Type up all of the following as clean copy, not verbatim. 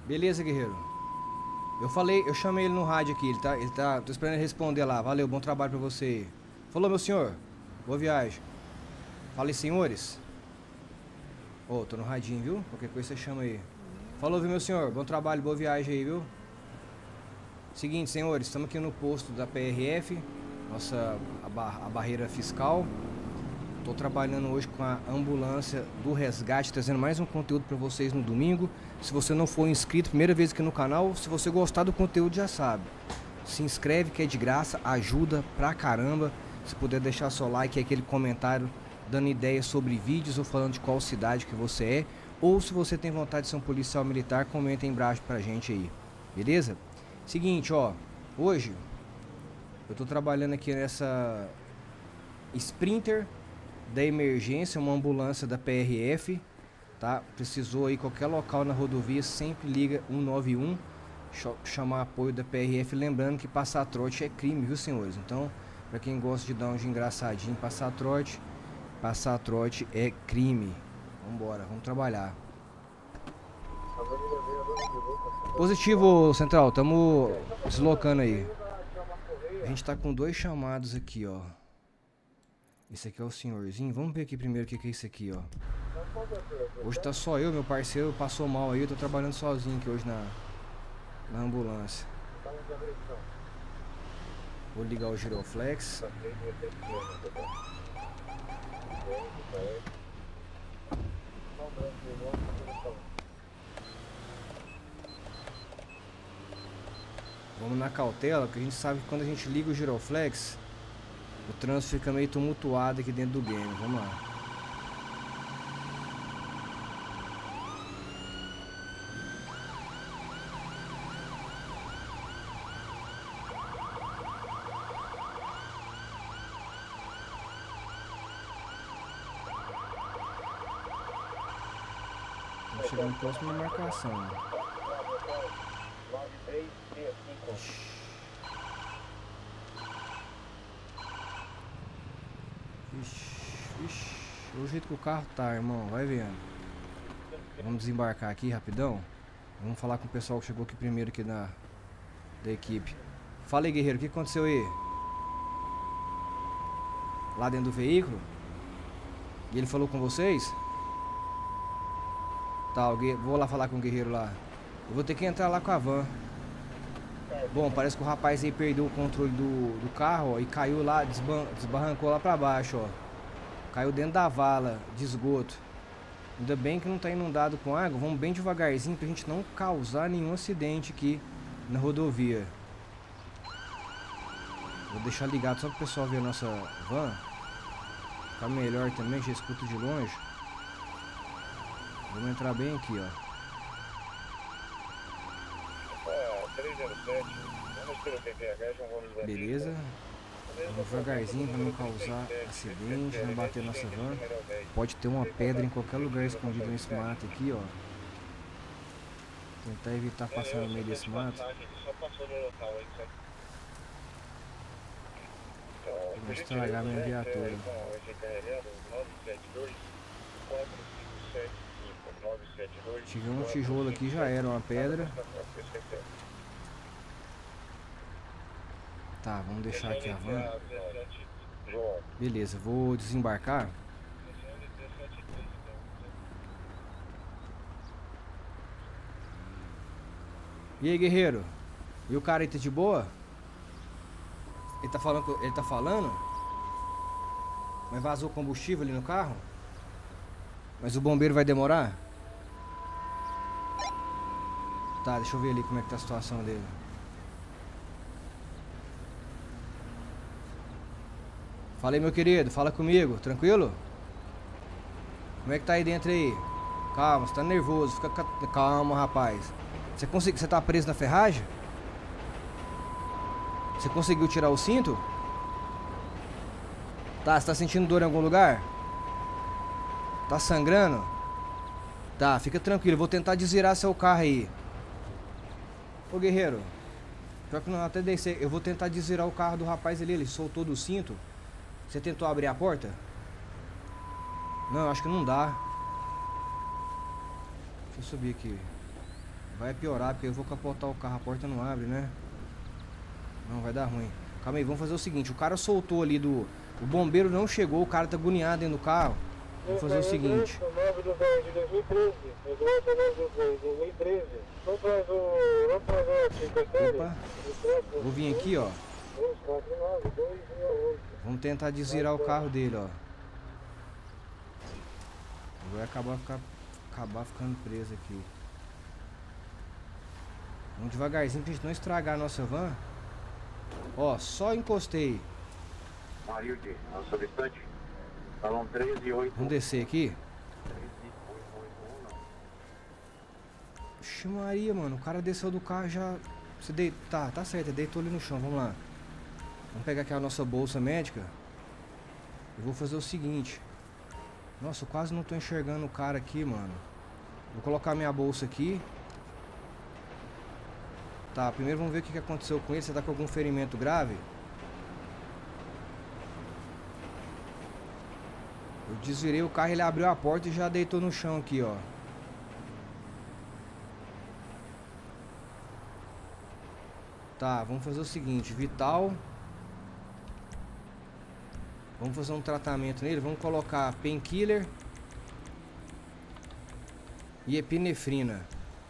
Beleza, guerreiro. Eu chamei ele no rádio aqui, tô esperando ele responder lá. Valeu, bom trabalho pra você aí. Falou, meu senhor. Boa viagem. Fala aí, senhores. Ô, tô no radinho, viu? Qualquer coisa você chama aí. Falou, viu, meu senhor? Bom trabalho, boa viagem aí, viu? Seguinte, senhores, estamos aqui no posto da PRF, a barreira fiscal. Tô trabalhando hoje com a ambulância do resgate, trazendo mais um conteúdo para vocês no domingo. Se você não for inscrito, primeira vez aqui no canal, se você gostar do conteúdo já sabe. Se inscreve que é de graça, ajuda pra caramba. Se puder deixar seu like e aquele comentário dando ideias sobre vídeos ou falando de qual cidade que você é. Ou se você tem vontade de ser um policial militar, comenta aí embaixo pra gente aí, beleza? Seguinte, ó, hoje eu tô trabalhando aqui nessa Sprinter da emergência, uma ambulância da PRF, tá? Precisou aí qualquer local na rodovia, sempre liga 191, chamar apoio da PRF, lembrando que passar trote é crime, viu, senhores? Então, pra quem gosta de dar um de engraçadinho, passar trote é crime. Vambora, vamos trabalhar. Positivo, Central, tamo deslocando aí. A gente tá com 2 chamados aqui, ó. Esse aqui é o senhorzinho. Vamos ver aqui primeiro o que é isso aqui, ó. Hoje tá só eu, meu parceiro passou mal aí. Eu tô trabalhando sozinho aqui hoje na ambulância. Vou ligar o giroflex. Vamos na cautela, porque a gente sabe que quando a gente liga o giroflex, o trânsito fica meio tumultuado aqui dentro do game. Vamos lá. Estamos chegando próximo da marcação. Ixi, o jeito que o carro tá, irmão, vai vendo. Vamos desembarcar aqui rapidão. Vamos falar com o pessoal que chegou aqui primeiro aqui da equipe. Fala aí, guerreiro, o que aconteceu aí? Lá dentro do veículo? E ele falou com vocês? Tá, vou lá falar com o guerreiro lá. Eu vou ter que entrar lá com a van. Bom, parece que o rapaz aí perdeu o controle do carro, ó, e caiu lá, desbarrancou lá pra baixo, ó. Caiu dentro da vala de esgoto. Ainda bem que não tá inundado com água. Vamos bem devagarzinho pra gente não causar nenhum acidente aqui na rodovia. Vou deixar ligado só pro pessoal ver a nossa van. Ficar melhor também, já escuto de longe. Vamos entrar bem aqui, ó. 307, vamos pelo PPH, João Gomes da Beleza. Vamos devagarzinho pra não causar acidente, não bater nossa van. Pode ter uma pedra em qualquer lugar escondido nesse mato aqui, ó. Tentar evitar passar no meio desse mato. Vou estragar minha viatura. Tiver um tijolo aqui, já era uma pedra. Tá, vamos deixar aqui a van. Beleza, vou desembarcar. E aí, guerreiro? E o cara aí tá de boa? Ele tá falando? Mas vazou combustível ali no carro? Mas o bombeiro vai demorar? Tá, deixa eu ver ali como é que tá a situação dele. Fala aí, meu querido, fala comigo, tranquilo? Como é que tá aí dentro aí? Calma, você tá nervoso, calma, rapaz. Você tá preso na ferragem? Você conseguiu tirar o cinto? Tá, você tá sentindo dor em algum lugar? Tá sangrando? Tá, fica tranquilo, eu vou tentar desvirar seu carro aí. Ô, guerreiro, pior que não, até descer, eu vou tentar desvirar o carro do rapaz ali, ele soltou do cinto. Você tentou abrir a porta? Não, acho que não dá. Deixa eu subir aqui. Vai piorar, porque eu vou capotar o carro, a porta não abre, né? Não, vai dar ruim. Calma aí, vamos fazer o seguinte, o cara soltou ali do... O bombeiro não chegou, o cara tá agoniado dentro do carro. Vamos fazer o seguinte. Opa. Vou vir aqui, ó. Vamos tentar desvirar o carro dele, ó. Vai acabar ficando preso aqui. Vamos devagarzinho pra gente não estragar a nossa van. Ó, só encostei. Marilde, a solicitante. Salão 13.8. Vamos descer aqui. Oxe Maria, mano, o cara desceu do carro já... Você tá certo, deitou ali no chão, vamos lá. Vamos pegar aqui a nossa bolsa médica. Eu vou fazer o seguinte. Nossa, eu quase não tô enxergando o cara aqui, mano. Vou colocar minha bolsa aqui. Tá, primeiro vamos ver o que aconteceu com ele. Você tá com algum ferimento grave? Eu desvirei o carro, ele abriu a porta e já deitou no chão aqui, ó. Tá, vamos fazer o seguinte, vital. Vamos fazer um tratamento nele, vamos colocar painkiller e epinefrina.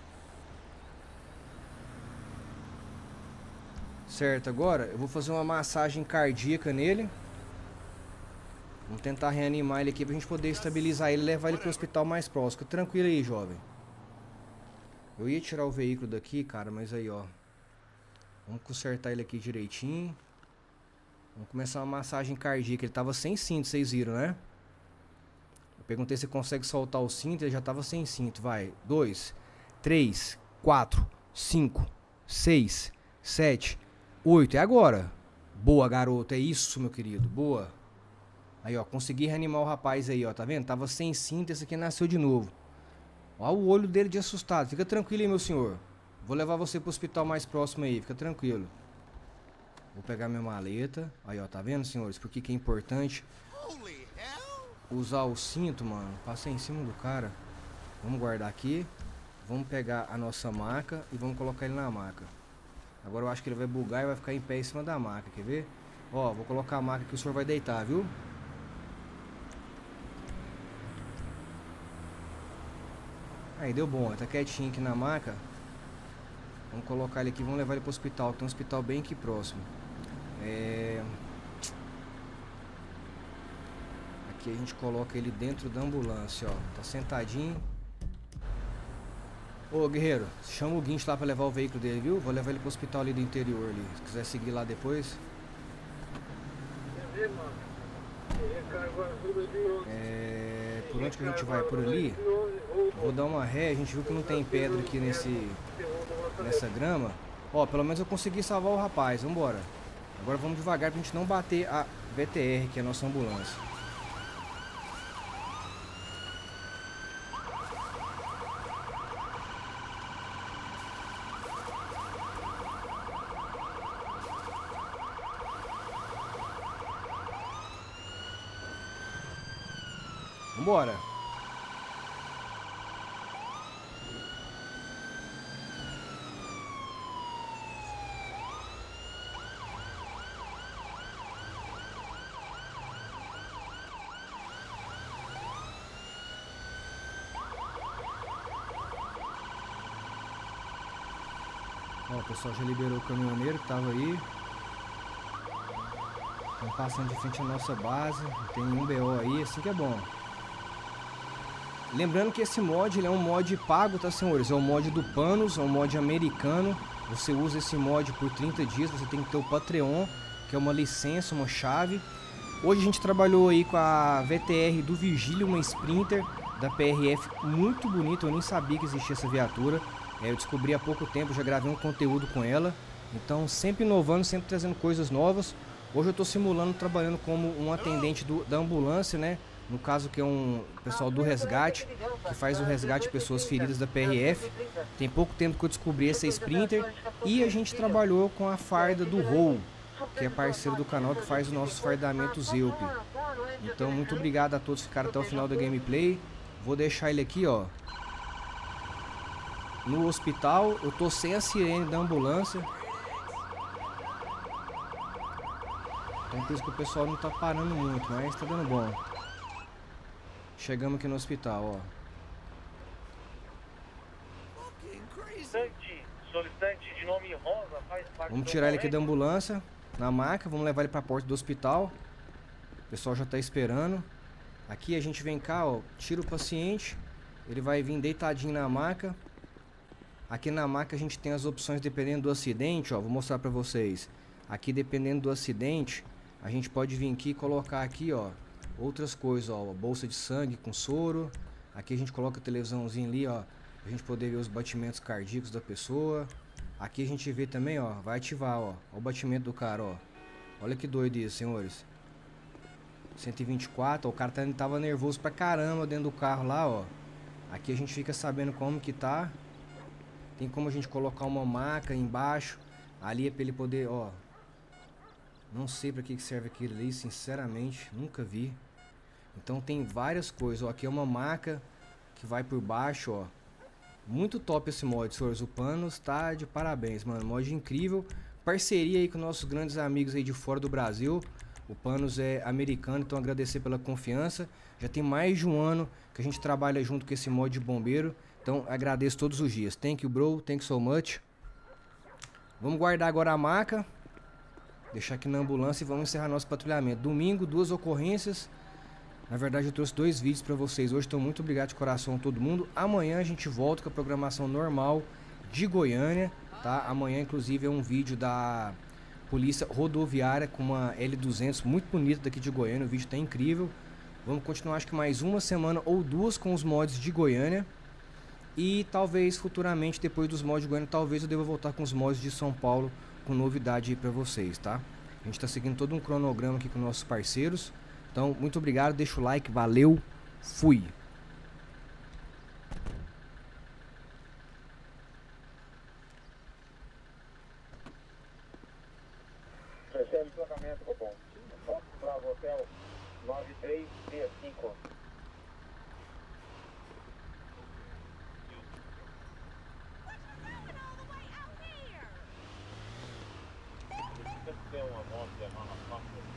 Certo, agora eu vou fazer uma massagem cardíaca nele. Vamos tentar reanimar ele aqui pra gente poder estabilizar ele e levar ele pro hospital mais próximo. Fica tranquilo aí, jovem. Eu ia tirar o veículo daqui, cara, mas aí, ó. Vamos consertar ele aqui direitinho. Vamos começar uma massagem cardíaca. Ele tava sem cinto, vocês viram, né? Eu perguntei se consegue soltar o cinto, ele já tava sem cinto. Vai, 2, 3, 4, 5, 6, 7, 8. É agora. Boa, garoto, é isso, meu querido, boa. Aí, ó, consegui reanimar o rapaz aí, ó, tá vendo? Tava sem cinto, esse aqui nasceu de novo. Ó o olho dele de assustado. Fica tranquilo aí, meu senhor. Vou levar você pro hospital mais próximo aí, fica tranquilo. Vou pegar minha maleta. Aí, ó, tá vendo, senhores? Por que que é importante usar o cinto, mano? Passei em cima do cara. Vamos guardar aqui. Vamos pegar a nossa maca e vamos colocar ele na maca. Agora eu acho que ele vai bugar e vai ficar em pé em cima da maca, quer ver? Ó, vou colocar a maca que o senhor vai deitar, viu? Aí, deu bom, tá quietinho aqui na maca. Vamos colocar ele aqui, vamos levar ele pro hospital. Tem um hospital bem aqui próximo. Aqui a gente coloca ele dentro da ambulância, ó. Tá sentadinho. Ô, guerreiro, chama o guincho lá pra levar o veículo dele, viu? Vou levar ele pro hospital ali do interior ali. Se quiser seguir lá depois. Por onde que a gente vai? Por ali? Vou dar uma ré, a gente viu que não tem pedra aqui nessa grama. Ó, pelo menos eu consegui salvar o rapaz, vambora. Agora vamos devagar pra gente não bater a VTR, que é a nossa ambulância. Vambora. Ó, o pessoal já liberou o caminhoneiro que tava aí. Estão passando de frente à nossa base. Tem um BO aí, assim que é bom. Lembrando que esse mod ele é um mod pago, tá, senhores? É o mod do Panos, é um mod americano. Você usa esse mod por 30 dias, você tem que ter o Patreon, que é uma licença, uma chave. Hoje a gente trabalhou aí com a VTR do Vigílio, uma Sprinter da PRF, muito bonita. Eu nem sabia que existia essa viatura. Eu descobri há pouco tempo, já gravei um conteúdo com ela. Então sempre inovando, sempre trazendo coisas novas. Hoje eu estou simulando, trabalhando como um atendente da ambulância, né? No caso que é um pessoal do resgate, que faz o resgate de pessoas feridas da PRF. Tem pouco tempo que eu descobri essa Sprinter. E a gente trabalhou com a farda do Rol, que é parceiro do canal, que faz os nossos fardamentos EUP. Então muito obrigado a todos que ficaram até o final da gameplay. Vou deixar ele aqui, ó. no hospital. Eu tô sem a sirene da ambulância. Então por isso que o pessoal não tá parando muito, mas tá dando bom. Chegamos aqui no hospital, ó. Solicitante de nome Rosa faz parte. Vamos tirar ele aqui da ambulância, na maca, vamos levar ele pra porta do hospital. O pessoal já tá esperando. Aqui a gente vem cá, ó, tira o paciente. Ele vai vir deitadinho na maca. Aqui na maca a gente tem as opções dependendo do acidente, ó. Vou mostrar pra vocês. Aqui dependendo do acidente, a gente pode vir aqui e colocar aqui, ó, outras coisas, ó. Bolsa de sangue com soro. Aqui a gente coloca a televisãozinha ali, ó, pra gente poder ver os batimentos cardíacos da pessoa. Aqui a gente vê também, ó, vai ativar, ó, o batimento do cara, ó. Olha que doido isso, senhores. 124, ó, o cara tava nervoso pra caramba dentro do carro lá, ó. Aqui a gente fica sabendo como que tá. Tem como a gente colocar uma maca embaixo. Ali é pra ele poder, ó. Não sei pra que serve aquilo ali, sinceramente, nunca vi. Então tem várias coisas, ó. Aqui é uma maca que vai por baixo, ó. Muito top esse mod, senhores. O Panos tá de parabéns, mano. Mod incrível. Parceria aí com nossos grandes amigos aí de fora do Brasil. O Panos é americano, então agradecer pela confiança. Já tem mais de um ano que a gente trabalha junto com esse mod de bombeiro. Então agradeço todos os dias. Thank you, bro. Thank you so much. Vamos guardar agora a maca. Deixar aqui na ambulância e vamos encerrar nosso patrulhamento. Domingo, 2 ocorrências. Na verdade eu trouxe 2 vídeos pra vocês hoje. Então muito obrigado de coração a todo mundo. Amanhã a gente volta com a programação normal de Goiânia, tá? Amanhã inclusive é um vídeo da Polícia Rodoviária com uma L200 muito bonita daqui de Goiânia. O vídeo tá incrível. Vamos continuar acho que mais uma semana ou 2 com os mods de Goiânia. E talvez futuramente, depois dos mods de Goiânia, talvez eu deva voltar com os mods de São Paulo com novidade aí pra vocês, tá? A gente tá seguindo todo um cronograma aqui com nossos parceiros. Então, muito obrigado, deixa o like, valeu, fui! Recebe pagamento, Copom. Bravo Hotel 9365. Tem uma moto de mala fácil.